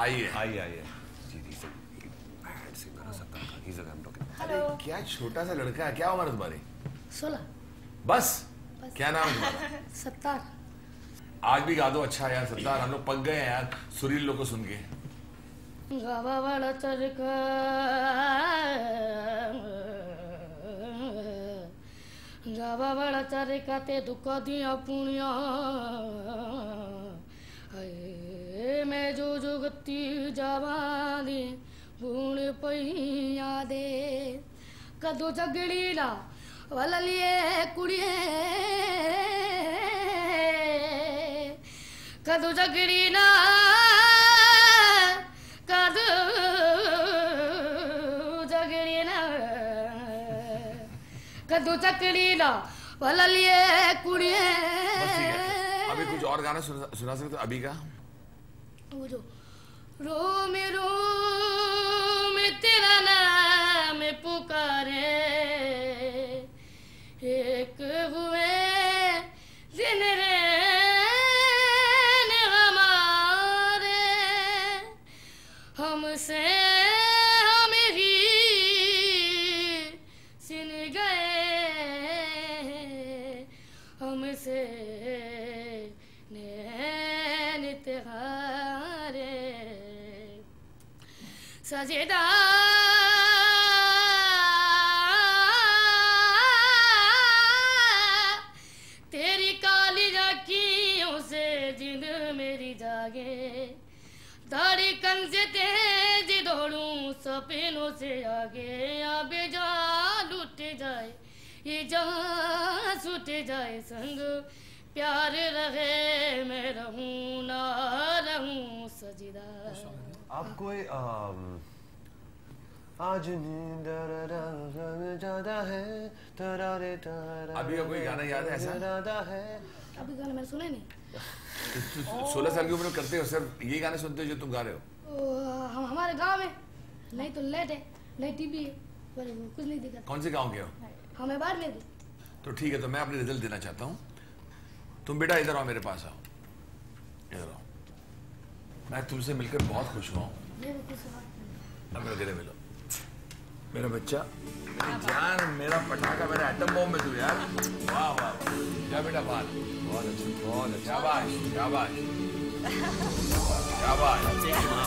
आइए आइए आइए। अरे क्या छोटा सा लड़का है, क्या उम्र है तुम्हारी? 16। बस क्या नाम है तुम्हारा? सत्तार। आज भी गा दो। अच्छा यार सत्तार, हम लोग पक गए हैं यार सुरील लोग को सुन के। गावा वाला चरखा गावा वाला चरखा ते दुख दिया पुणिया मैं जो जुगती जावानी बूण पैया दे कदो जगड़ी ला वाला लिए कुड़िए कदो जगड़ी ना कदो जगड़ी ना कदो जगड़ी ला वाला लिए कुड़िए। अभी कुछ और गाना सुना सकते हो अभी का? वो जो रोम तेरा नाम पुकारे एक हुए दिन रे हमारे हमसे मेरी सिन गए हमसे नैन तेरे सजेदा तेरी काली आँखियों से जिंद मेरी जागे दाढ़ी कंजे तेज दौड़ूं सपनों से आगे अब जान लुट जाए ये जान छूट जाए संग प्यार रहे मैं रहूं ना रहूं सजदा। आप कोई आज नींद ज्यादा है तरारे तरारे। अभी का कोई गाना याद है ऐसा? है अभी गाना मैंने सुने नहीं। 16 साल की उम्र में करते हो सिर्फ यही गाने सुनते हो जो तुम गा रहे हो? हम हमारे गांव में नहीं तो लेट है नहीं टीवी है पर कुछ नहीं दिखा। कौन से गांव के हो? हमें बाहर में भी। तो ठीक है, तो मैं अपनी रिजल्ट देना चाहता हूँ। तुम बेटा इधर आओ, मेरे पास आओ, इधर आओ। मैं तुमसे मिलकर बहुत खुश हुआ हूँ। अब मेरे गिरे मिलो, मेरा बच्चा, मेरी जान, मेरा पटाखा, मेरा एटम बॉम्ब में तू यार। वाह वाह, क्या बेटा बात, बहुत अच्छा, शाबाश शाबाश शाबाश।